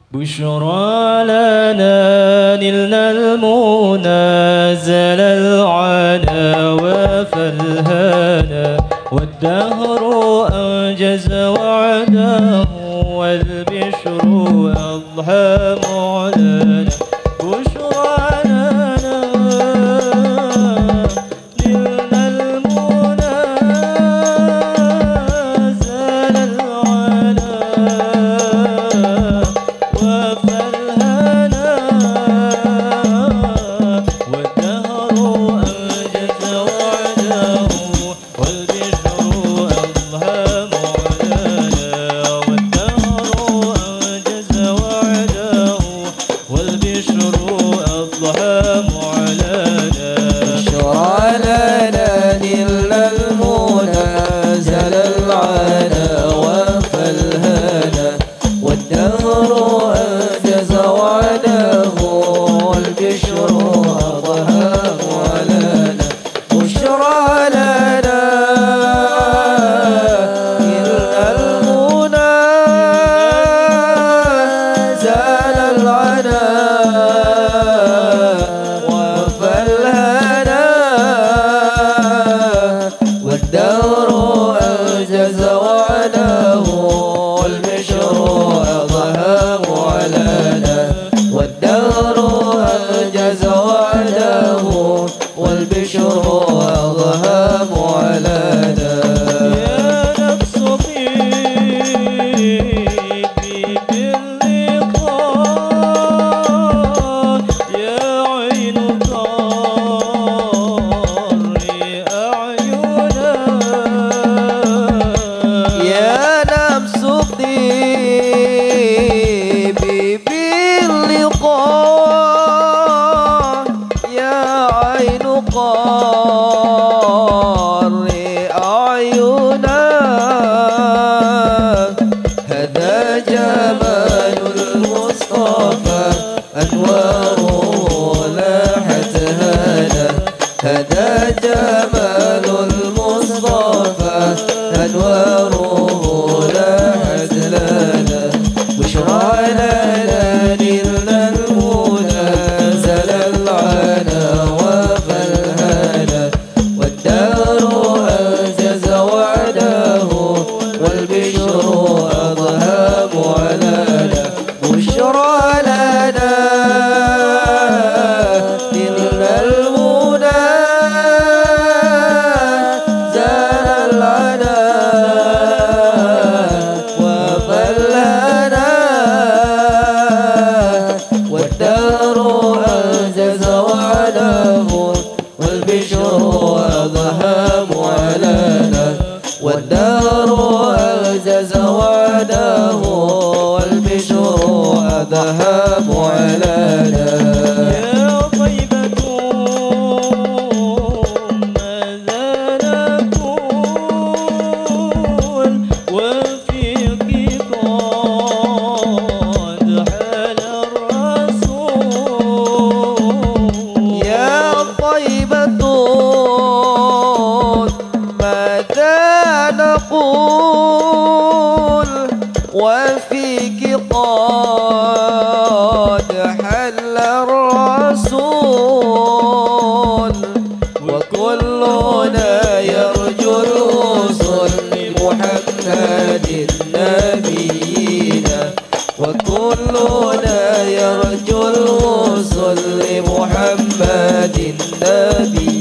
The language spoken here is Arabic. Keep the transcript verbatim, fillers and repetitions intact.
بشرى لنا نلنا المنى زل العنا وفالهنا والدهر أنجز وعده والبشر أضحى معلنا بشرى لنا نلنا المنى زل العنا وفالهنا والدهر أنجز وعده والبشر أضحى معلنا والدهر أنجز وعده والبشر أضحى معلنا بشرى لنا نلنا المنى زل العنا وفالهنا والدهر أنجز وعده والبشر أضحى معلنا بشرى لنا نلنا المنى زل العنا وفالهنا والدهر أنجز وعده والبشر أضحى معلنا والدهر أنجز وعده والبشر أضحى معلنا يا نفس طيبي باللقاء يا عين طاري أعينا يا نفس طيبي باللقاء يا عين قاري أعينا هذا جمال المصطفى أنواره لاحت هنا هذا جمال المصطفى أنواره لاحت لنا بشرى لنا نلنا المنى زل العنا وفالهنا والدهر أنجز وعده والبشر أضحى معلنا بشرى لنا نلنا المنى زل العنا وفالهنا والدهر أنجز وعده والبشر أضحى معلنا والدهر أنجز وعده والبشر أضحى معلنا يا طيبة ماذا نقول وفيك قد حل الرسول يا طيبة ماذا نقول وفيك قد حل الرسول وكلنا يرجو الوصول لمحمد نبينا وكلنا يرجو الوصول لمحمد النبي